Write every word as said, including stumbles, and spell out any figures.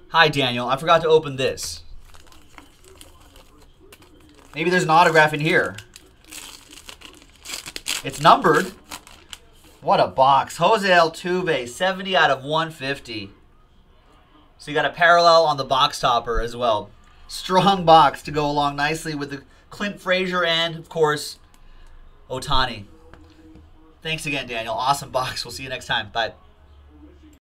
Hi, Daniel. I forgot to open this. Maybe there's an autograph in here. It's numbered. What a box. Jose Altuve, seventy out of one fifty. So you got a parallel on the box topper as well. Strong box to go along nicely with the Clint Frazier and, of course, Ohtani. Thanks again, Daniel. Awesome box. We'll see you next time. Bye.